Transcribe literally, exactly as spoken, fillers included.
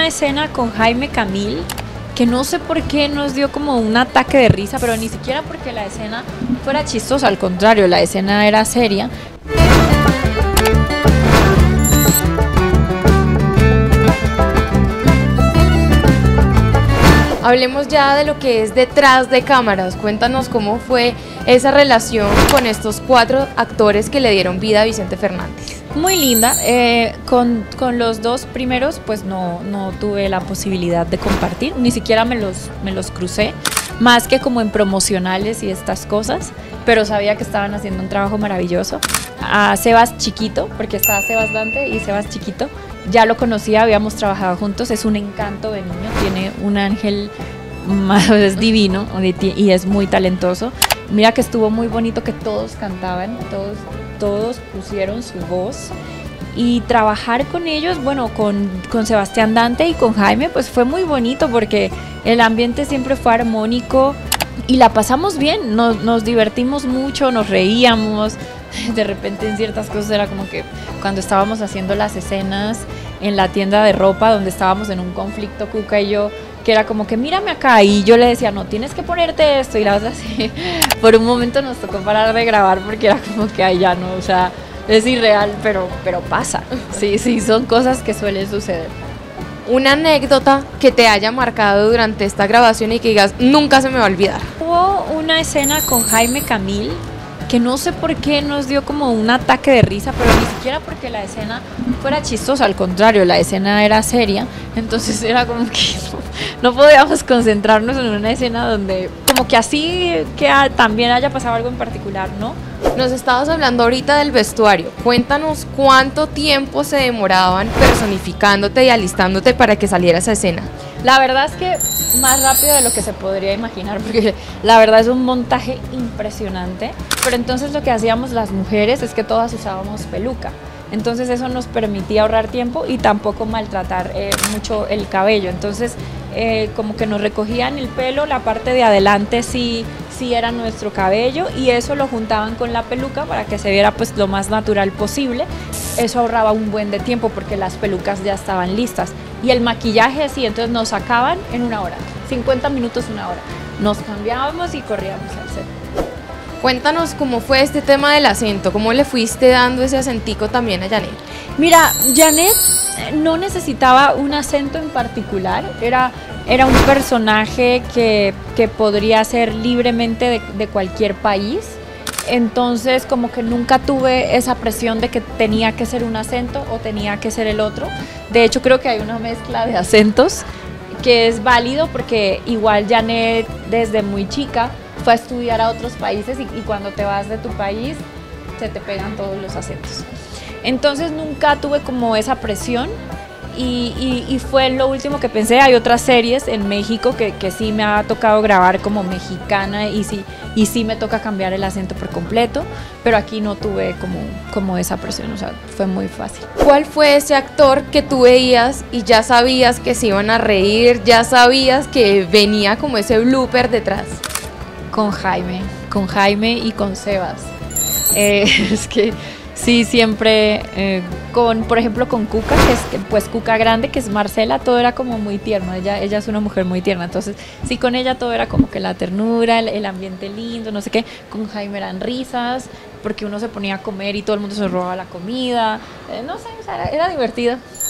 una escena con Jaime Camil que no sé por qué nos dio como un ataque de risa, pero ni siquiera porque la escena fuera chistosa, al contrario, la escena era seria. Hablemos ya de lo que es detrás de cámaras. Cuéntanos cómo fue esa relación con estos cuatro actores que le dieron vida a Vicente Fernández. Muy linda, eh, con, con los dos primeros pues no, no tuve la posibilidad de compartir, ni siquiera me los, me los crucé, más que como en promocionales y estas cosas, pero sabía que estaban haciendo un trabajo maravilloso. A Sebas Chiquito, porque estaba Sebas Dante y Sebas Chiquito, ya lo conocía, habíamos trabajado juntos, es un encanto de niño, tiene un ángel, es divino y es muy talentoso. Mira que estuvo muy bonito que todos cantaban, todos, todos pusieron su voz, y trabajar con ellos, bueno, con, con Sebastián Dante y con Jaime, pues fue muy bonito porque el ambiente siempre fue armónico y la pasamos bien, nos, nos divertimos mucho, nos reíamos. De repente en ciertas cosas era como que cuando estábamos haciendo las escenas en la tienda de ropa donde estábamos en un conflicto Cuca y yo, que era como que mírame acá, y yo le decía no, tienes que ponerte esto, y la otra así. Por un momento nos tocó parar de grabar porque era como que ay ya no, o sea, es irreal, pero, pero pasa. Sí, sí, son cosas que suelen suceder. Una anécdota que te haya marcado durante esta grabación y que digas nunca se me va a olvidar. Hubo una escena con Jaime Camil que no sé por qué nos dio como un ataque de risa, pero ni siquiera porque la escena fuera chistosa, al contrario, la escena era seria, entonces era como que no, no podíamos concentrarnos en una escena donde como que así que también haya pasado algo en particular, ¿no? Nos estabas hablando ahorita del vestuario, cuéntanos cuánto tiempo se demoraban personificándote y alistándote para que saliera esa escena. La verdad es que más rápido de lo que se podría imaginar, porque la verdad es un montaje impresionante, pero entonces lo que hacíamos las mujeres es que todas usábamos peluca, entonces eso nos permitía ahorrar tiempo y tampoco maltratar eh, mucho el cabello, entonces eh, como que nos recogían el pelo, la parte de adelante sí, sí era nuestro cabello y eso lo juntaban con la peluca para que se viera pues lo más natural posible. Eso ahorraba un buen de tiempo porque las pelucas ya estaban listas y el maquillaje sí, entonces nos sacaban en una hora, cincuenta minutos, una hora, nos cambiábamos y corríamos al set. Cuéntanos cómo fue este tema del acento, cómo le fuiste dando ese acentico también a Janet. Mira, Janet no necesitaba un acento en particular, era, era un personaje que, que podría ser libremente de, de cualquier país. Entonces como que nunca tuve esa presión de que tenía que ser un acento o tenía que ser el otro. De hecho creo que hay una mezcla de acentos que es válido porque igual Janet desde muy chica fue a estudiar a otros países y, y cuando te vas de tu país se te pegan todos los acentos. Entonces nunca tuve como esa presión. Y, y, y fue lo último que pensé. Hay otras series en México que, que sí me ha tocado grabar como mexicana y sí, y sí me toca cambiar el acento por completo, pero aquí no tuve como, como esa presión, o sea, fue muy fácil. ¿Cuál fue ese actor que tú veías y ya sabías que se iban a reír, ya sabías que venía como ese blooper detrás? Con Jaime, con Jaime y con Sebas. Eh, es que sí, siempre, eh, con, por ejemplo, con Cuca, que es pues Cuca grande, que es Marcela, todo era como muy tierno, ella, ella es una mujer muy tierna, entonces sí, con ella todo era como que la ternura, el, el ambiente lindo, no sé qué. Con Jaime eran risas, porque uno se ponía a comer y todo el mundo se robaba la comida, eh, no sé, o sea, era, era divertido.